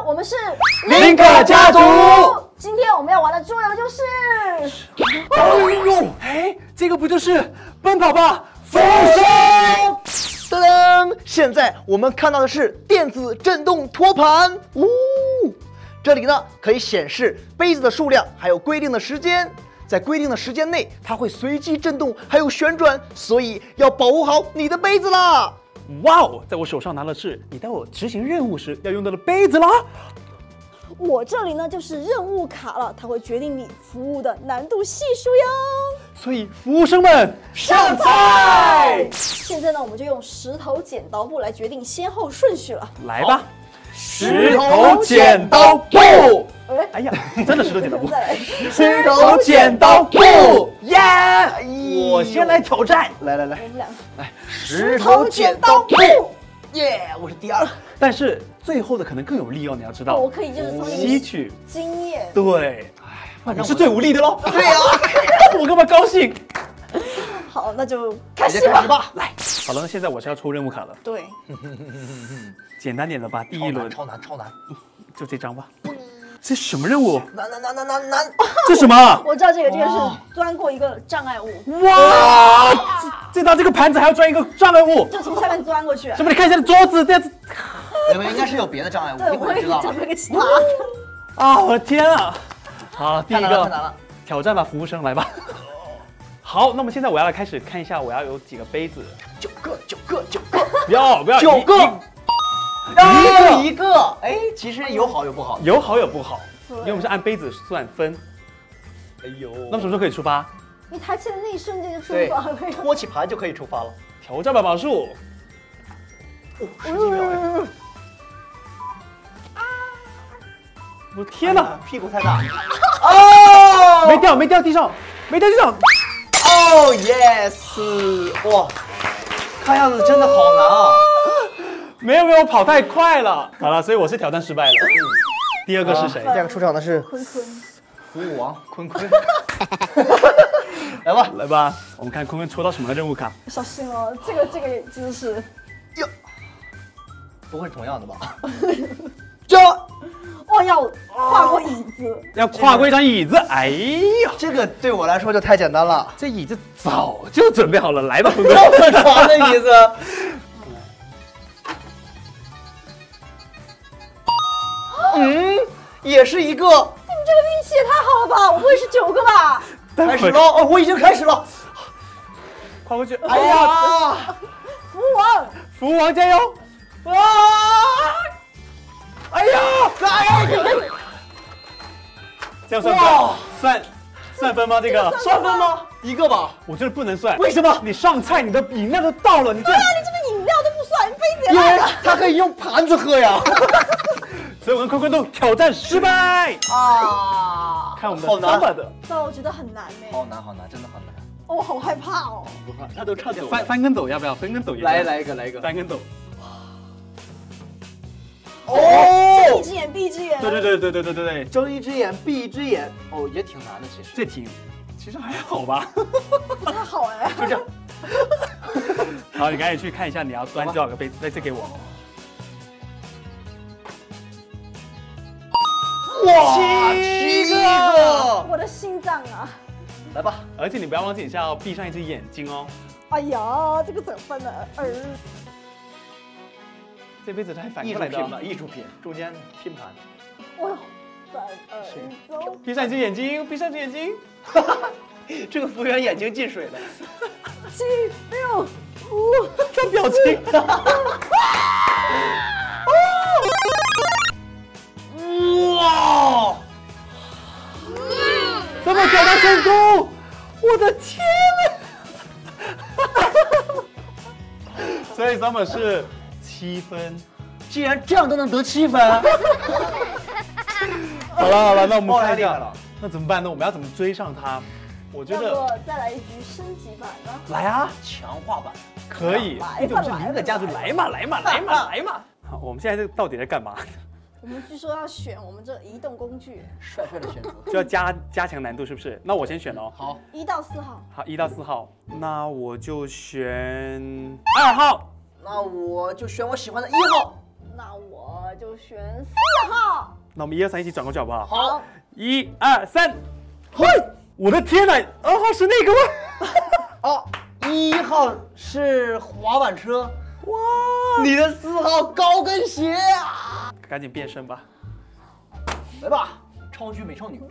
我们是伶可家族。 今天我们要玩的桌游就是， 这个不就是奔跑吧服务生？ 噔噔，现在我们看到的是电子震动托盘，这里呢可以显示杯子的数量，还有规定的时间。在规定的时间内，它会随机震动，还有旋转，所以要保护好你的杯子啦。 哇哦，在我手上拿的是你带我执行任务时要用到的杯子啦。 我这里呢就是任务卡了，它会决定你服务的难度系数哟。 所以服务生们上菜！ 现在呢，我们就用石头剪刀布来决定先后顺序了。 来吧，石头剪刀布。哎呀，真的石头剪刀布。石头剪刀布，耶！我先来挑战。来， 我们俩来，石头剪刀布，耶！我是第二。 但是最后的可能更有利哦，你要知道。 我可以就是吸取经验。 对，我是最无力的喽。 对呀， 我干嘛高兴？ 好，那就开始吧。 来，好了，那现在我是要抽任务卡了。 对， 简单点的吧，第一轮超难， 就这张吧。这什么任务？ 难！ 这什么？ 我知道这个是钻过一个障碍物。 哇！这到这个盘子还要钻一个障碍物， 就从下面钻过去。 什么？你看一下桌子这样子。 你们应该是有别的障碍物， 对， 一会儿知道讲了。 那个其他。 啊！我的天啊！好，第一个太难了， 挑战吧，服务生来吧。好，那么现在我要来开始看一下，我要有几个杯子 ？9个， 不要 9个。一个，哎，其实有好有不好， 有好有不好，因为我们是按杯子算分。哎呦，那么什么时候可以出发？ 你抬起的那一瞬间就出发了， 托起盘就可以出发了。 挑战吧，马术。 10几秒哎！ 我天哪， 屁股太大。 哦，没掉地上。 哦 ，yes！ 哇，看样子真的好难啊。 没有，我跑太快了。好了，所以我是挑战失败了。第二个是谁？ 第二个出场的是坤， 服务王坤。 来吧，我们看坤抽到什么任务卡。 小心哦，这个真的是， 哟，不会是同样的吧？ 要跨过椅子， 要跨过一张椅子。哎呀， 这个对我来说就太简单了。 这椅子早就准备好了，来吧，坤。 这么长的椅子。也是一个。你们这个运气也太好了吧！我不会是9个吧？ 开始了哦，我已经开始了。 跨过去。 哎呀， 服务王加油！啊！哎呀！这样算分吗？这个算分吗？一个吧， 我觉得不能算。 为什么？ 你上菜，你的饮料都到了，你这。 对啊，你这个饮料都不算，杯子也烂了。 他可以用盘子喝呀。 所以我跟坤都挑战失败啊！ 看我们的好难的，但我觉得很难呢。 好难，真的好难。 我好害怕哦。 不怕，他都差走。 翻跟斗要不要？翻跟斗来一个。 翻跟斗。 睁一只眼闭一只眼。 对， 睁一只眼闭一只眼。哦，也挺难的，其实。 其实还好吧。 不太好哎。 就这样。 好，你赶紧去看一下，你要端多少个杯子，再给我。 哇，7个！ 我的心脏啊！ 来吧， 而且你不要忘记，你是要闭上一只眼睛哦。 哎呀，这个怎么办呢？ 这杯子它还反过来的。 艺术品，中间拼盘。 哇，3、2、1，走！ 闭上一只眼睛， 这个服务员眼睛进水了。 7、6、5， 看表情。 哇！ 怎么挑战成功？我的天呐！所以Summer是7分。 既然这样都能得7分。 好了，那我们看一下，那怎么办呢？我们要怎么追上他？我觉得再来一局升级版呢？ 来啊， 强化版可以。 来吧，是伶可家族，来嘛！好，我们现在这到底在干嘛？ 我们据说要选我们这移动工具， 帅的选择， 就要加强难度，是不是？那我先选哦。 好 ，1到4号。 好，1到4号，那我就选2号。 那我就选我喜欢的1号。 那我就选4号。 那我们1、2、3一起转过去好不好？ 好 ，1、2、3，嘿！我的天哪，2号是那个吗？ 哦，1号是滑板车。 哇！ 你的4号高跟鞋啊！ 赶紧变身吧！ 来吧，超巨美少女。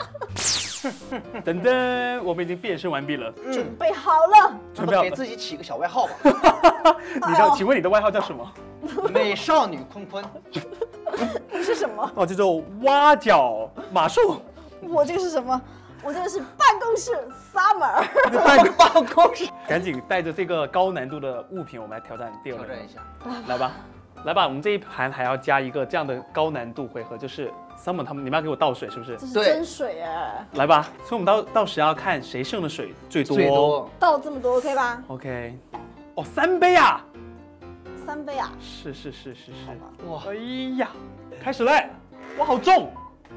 噔噔，我们已经变身完毕了， 准备好了， 准备好了。 给自己起个小外号吧。 请问你的外号叫什么？ 美少女坤坤。 你是什么？ 哦，叫做挖角马术。 我这个是什么？我这个是办公室 Summer。 办公室。 赶紧带着这个高难度的物品，我们来挑战第2轮。 挑战一下。 来吧，来吧，我们这一盘还要加一个这样的高难度回合，就是 Summer 他们你们要给我倒水，是不是？ 这是真水哎！ 来吧，所以我们到时要看谁剩的水最多。 最多。 倒这么多 OK 吧 OK。哦，3杯啊 ！3杯啊！ 是。 哇！ 哎呀，开始嘞！哇，好重！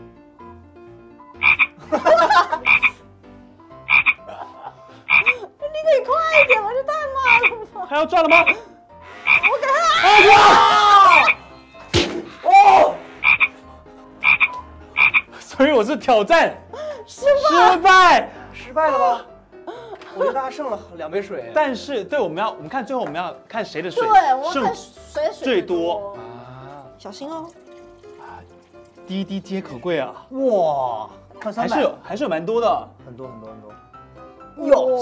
你可以快一点吧，这太慢了吧！ 还要转了吗？ 我给他！ 哎呀！哦！所以我是挑战失败了吧？我觉得大家剩了2杯水。 但是对，我们看最后我们要看谁的水对，我们看谁的水最多啊！ 小心哦！ 滴滴皆可贵啊！ 哇，快300， 还是有蛮多的， 很多。哟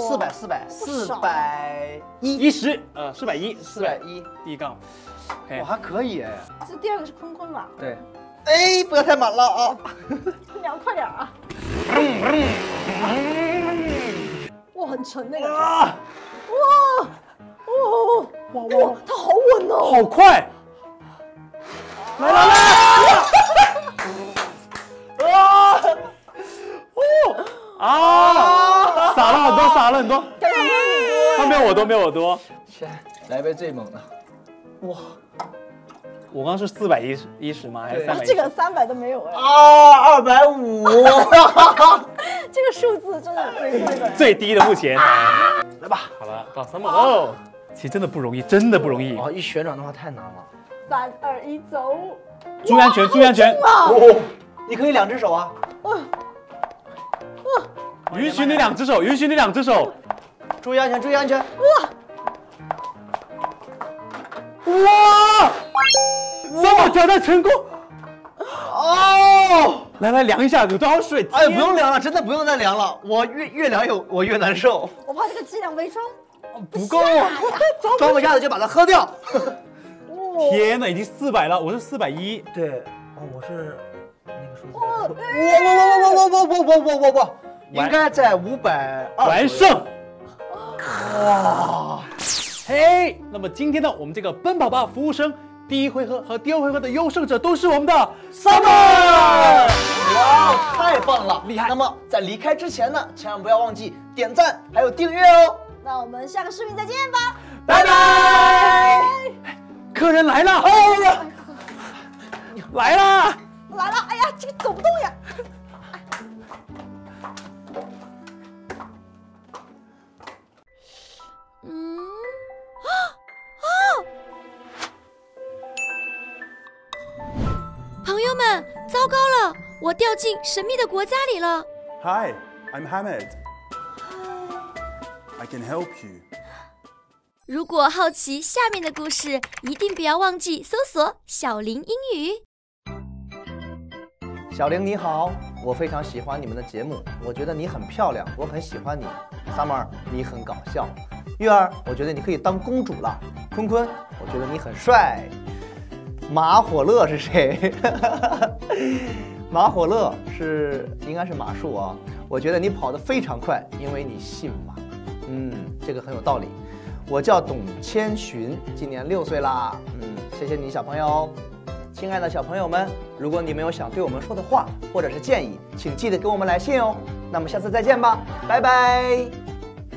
，400，410， 410，410，第一杠。 我还可以哎。 这第2个是坤坤吧？ 对。哎，不要太满了啊！ 你要快点啊！哇，很沉那个。 啊！ 哇，它好稳哦！ 好快！来！洒了很多。他没有我多。 先来杯最猛的。哇！ 我刚刚是410吗？还是310？ 这个300都没有哎。 啊，250。 这个数字真的最低的目前。 来吧， 好了，到3把喽。其实真的不容易。 哦，一旋转的话太难了。 3、2、1，走！ 注意安全！ 哦，你可以2只手啊。 允许你2只手。 注意安全！ 哇！3挑战成功！哦，来量一下有多少水？ 哎呀，不用量了，真的不用再量了。我越量我越难受。 我怕这个剂量没装， 不够啊！ 装不下的就把它喝掉。 天哪，已经400了，我是410。 对，哦，我是那个数字。哇！应该在520。 完胜！哇！嘿，那么今天呢，我们这个奔跑吧服务生第1回合和第2回合的优胜者都是我们的 Summer。 哇，太棒了， 厉害！ 那么在离开之前呢，千万不要忘记点赞还有订阅哦。 那我们下个视频再见吧， 拜拜！客人来了！来了！ 哎呀，这个走不动呀！ 朋友们，糟糕了，我掉进神秘的国家里了。 Hi, I'm Hamid. I can help you. 如果好奇下面的故事，一定不要忘记搜索小伶英语。 小伶你好，我非常喜欢你们的节目，我觉得你很漂亮，我很喜欢你。Summer，你很搞笑。月儿，我觉得你可以当公主了。坤坤，我觉得你很帅。马火乐是谁？马火乐应该是马术啊。我觉得你跑得非常快，因为你姓马。这个很有道理。我叫董千寻，今年6岁啦。谢谢你小朋友。亲爱的小朋友们，如果你们有想对我们说的话或者是建议，请记得给我们来信哦。那么下次再见吧，拜拜。